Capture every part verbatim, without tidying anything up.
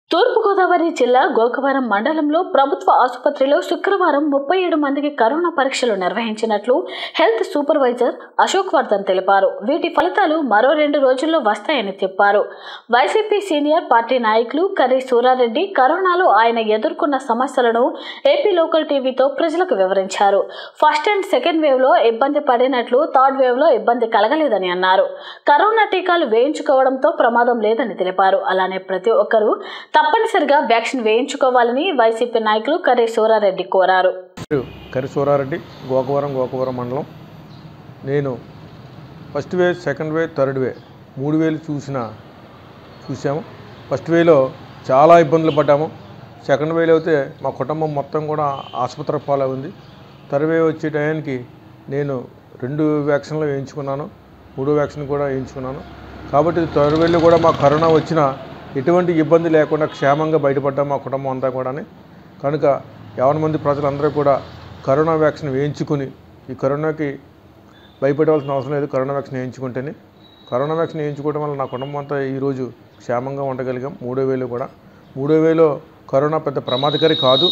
తూర్పుగోదావరి జిల్లా గోకవరం మండలంలో ప్రభుత్వ ఆసుపత్రిలో శుక్రవారం ముప్పై ఏడు మందికి కరోనా పరీక్షలు నిర్వహించినట్లు హెల్త్ సూపర్వైజర్ అశోక్ వర్ధన్ తెలిపారు. వీటి ఫలితాలు మరో రెండు రోజుల్లో వస్తాయని చెప్పారు. వైసీపీ సీనియర్ పార్టీ నాయకులు కర్రి సూరారెడ్డి కరోనాలో ఆయన ఎదుర్కొన్న సమస్యలను ఏపీ లోకల్ టీవీతో ప్రజలకు వివరించారు. ఫస్ట్ అండ్ సెకండ్ వేవ్ లో ఇబ్బంది పడినట్లు థర్డ్ వేవ్ లో ఇబ్బంది కలగలేదని అన్నారు. కరోనా టీకాలు వేయించుకోవడంతో ప్రమాదం లేదని తెలిపారు. అలానే ప్రతి ఒక్కరూ తప్పనిసరిగా వ్యాక్సిన్ వేయించుకోవాలని వైసీపీ నాయకులు కర్రి సూరారెడ్డి కోరారు. కర్రి సూరారెడ్డి, గోకవరం గోకవరం మండలం. నేను first wave, second wave, third wave మూడు వేలు చూసిన చూసాము. ఫస్ట్ వేలో చాలా ఇబ్బందులు పడ్డాము. సెకండ్ వేలో అయితే మా కుటుంబం మొత్తం కూడా ఆసుపత్రి పాలు ఉంది. థర్డ్ వేవ్ వచ్చే టయానికి నేను రెండు వ్యాక్సిన్లు వేయించుకున్నాను, మూడో వ్యాక్సిన్ కూడా వేయించుకున్నాను. కాబట్టి థర్డ్ వేలో కూడా మా కరోనా వచ్చిన ఎటువంటి ఇబ్బంది లేకుండా క్షేమంగా బయటపడ్డాం మా కుటుంబం అంతా కూడా. కనుక యావన మంది ప్రజలందరూ కూడా కరోనా వ్యాక్సిన్ వేయించుకుని ఈ కరోనాకి భయపడవలసిన అవసరం లేదు. కరోనా వ్యాక్సిన్ వేయించుకుంటేనే కరోనా వ్యాక్సిన్ వేయించుకోవడం వల్ల నా కుటుంబం అంతా ఈరోజు క్షేమంగా ఉండగలిగాం. మూడో వేలు కూడా మూడో వేలో కరోనా పెద్ద ప్రమాదకరి కాదు.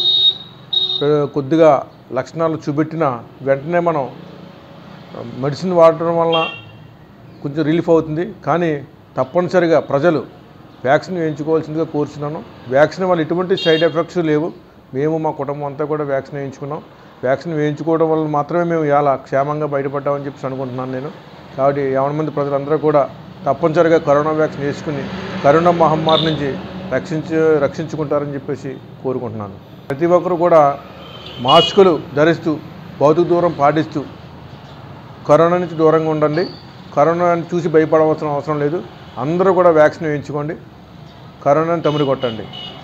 కొద్దిగా లక్షణాలు చూపెట్టిన వెంటనే మనం మెడిసిన్ వాడటం వల్ల కొంచెం రిలీఫ్ అవుతుంది. కానీ తప్పనిసరిగా ప్రజలు వ్యాక్సిన్ వేయించుకోవాల్సిందిగా కోరుచున్నాను. వ్యాక్సిన్ వల్ల ఎటువంటి సైడ్ ఎఫెక్ట్స్ లేవు. మేము మా కుటుంబం అంతా కూడా వ్యాక్సిన్ వేయించుకున్నాం. వ్యాక్సిన్ వేయించుకోవడం వల్ల మాత్రమే మేము ఇలా క్షేమంగా బయటపడ్డామని చెప్పి అనుకుంటున్నాను నేను. కాబట్టి యావన మంది ప్రజలందరూ కూడా తప్పనిసరిగా కరోనా వ్యాక్సిన్ వేసుకుని కరోనా మహమ్మారి నుంచి రక్షించ రక్షించుకుంటారని చెప్పేసి కోరుకుంటున్నాను. ప్రతి ఒక్కరు కూడా మాస్కులు ధరిస్తూ భౌతిక దూరం పాటిస్తూ కరోనా నుంచి దూరంగా ఉండండి. కరోనాని చూసి భయపడవలసిన అవసరం లేదు. అందరూ కూడా వ్యాక్సిన్ వేయించుకోండి. కరోనాని తమిడి కొట్టండి.